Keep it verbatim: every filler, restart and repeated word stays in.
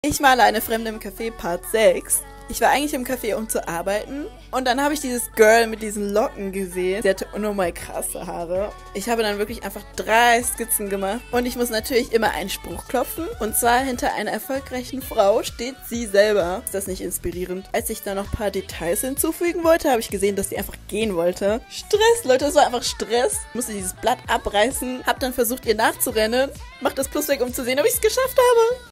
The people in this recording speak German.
Ich male eine Fremde im Café Part sechs. Ich war eigentlich im Café, um zu arbeiten. Und dann habe ich dieses Girl mit diesen Locken gesehen. Sie hatte unnormal krasse Haare. Ich habe dann wirklich einfach drei Skizzen gemacht. Und ich muss natürlich immer einen Spruch klopfen. Und zwar hinter einer erfolgreichen Frau steht sie selber. Ist das nicht inspirierend? Als ich dann noch ein paar Details hinzufügen wollte, habe ich gesehen, dass sie einfach gehen wollte. Stress, Leute, das war einfach Stress. Ich musste dieses Blatt abreißen. Hab dann versucht, ihr nachzurennen. Mach das Plus weg, um zu sehen, ob ich es geschafft habe.